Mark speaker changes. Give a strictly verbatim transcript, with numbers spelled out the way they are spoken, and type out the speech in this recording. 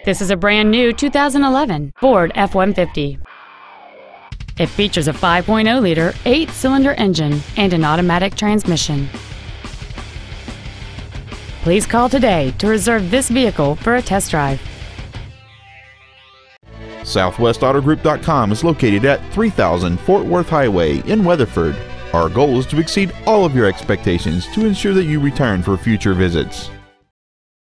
Speaker 1: This is a brand new two thousand eleven Ford F one fifty. It features a five point oh liter eight-cylinder engine and an automatic transmission. Please call today to reserve this vehicle for a test drive.
Speaker 2: Southwest Auto Group dot com is located at three thousand Fort Worth Highway in Weatherford. Our goal is to exceed all of your expectations to ensure that you return for future visits.